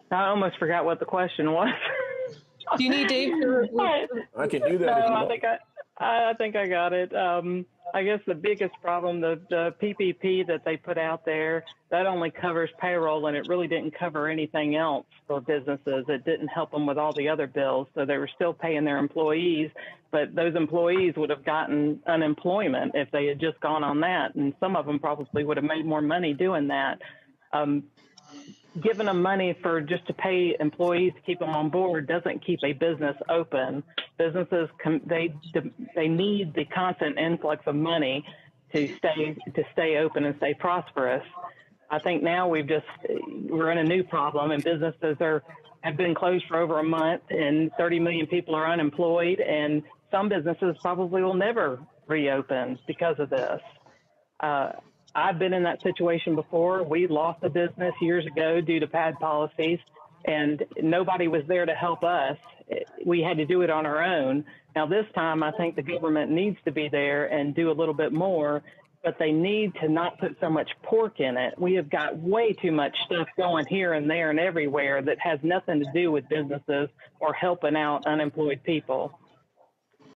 I almost forgot what the question was. Do you need Dave to? I can do that. No, if you I want. think I think I got it. I guess the biggest problem, the PPP that they put out there, that only covers payroll, and it really didn't cover anything else for businesses. It didn't help them with all the other bills, so they were still paying their employees, but those employees would have gotten unemployment if they had just gone on that, and some of them probably would have made more money doing that. Giving them money for just to pay employees to keep them on board doesn't keep a business open. Businesses they need the constant influx of money to stay open and stay prosperous. I think now we're in a new problem, and businesses have been closed for over a month, and 30 million people are unemployed, and some businesses probably will never reopen because of this. I've been in that situation before. We lost a business years ago due to bad policies, and nobody was there to help us. We had to do it on our own. Now, this time, I think the government needs to be there and do a little bit more, but they need to not put so much pork in it. We have got way too much stuff going here and there and everywhere that has nothing to do with businesses or helping out unemployed people.